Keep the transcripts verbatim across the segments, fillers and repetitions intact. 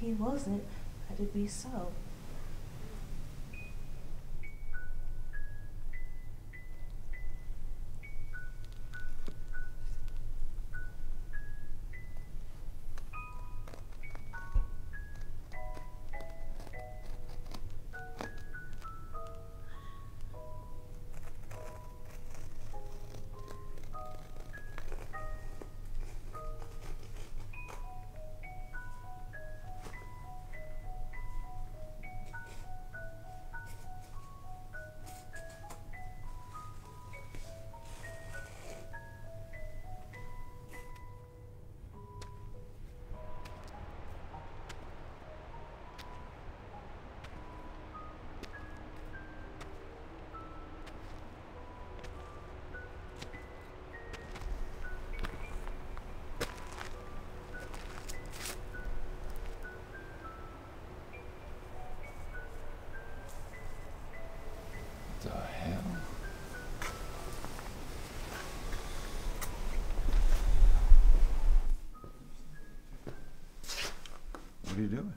he wasn't, let it be so. What are you doing?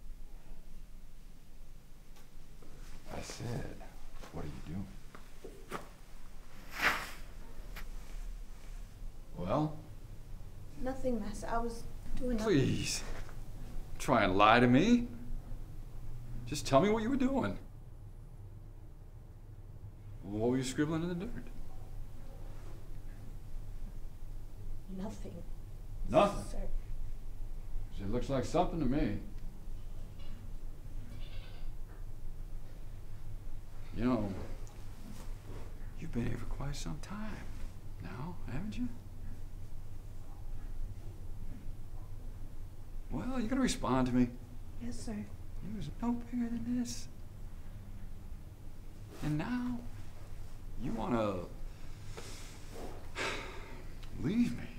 I said, what are you doing? Well? Nothing, Master. I was doing nothing. Please. Try and lie to me. Just tell me what you were doing. What were you scribbling in the dirt? Nothing. Nothing? Sir. It looks like something to me. You know, you've been here for quite some time now, haven't you? Well, you gotta respond to me. Yes, sir. You was no bigger than this. And now, you wanna leave me.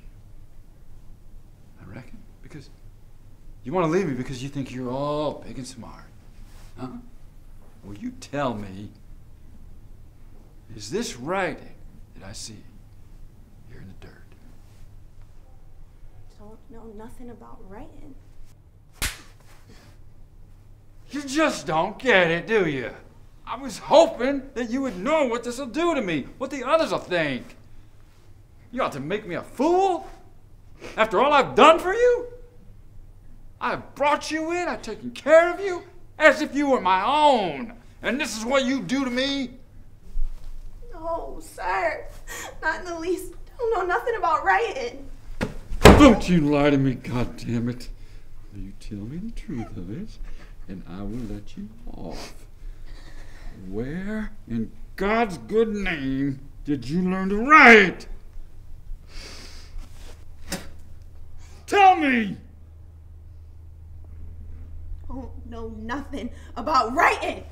I reckon, because you want to leave me because you think you're all big and smart, huh? Well, you tell me, is this writing that I see here in the dirt? Don't know nothing about writing. You just don't get it, do you? I was hoping that you would know what this will do to me, what the others will think. You ought to make me a fool? After all I've done for you? I've brought you in, I've taken care of you, as if you were my own. And this is what you do to me? No, sir. Not in the least. Don't know nothing about writing. Don't you lie to me, goddammit. You tell me the truth of it, and I will let you off. Where in God's good name did you learn to write? Tell me! Don't know nothing about writing.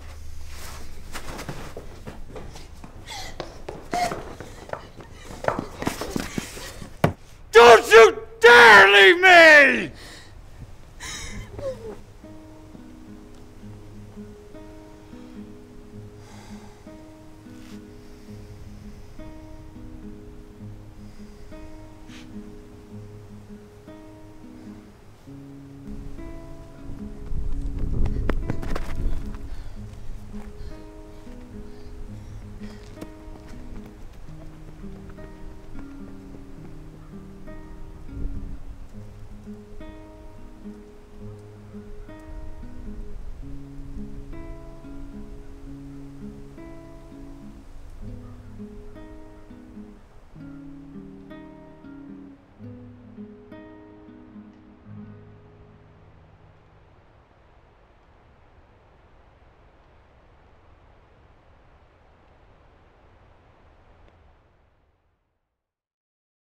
Don't you dare leave me!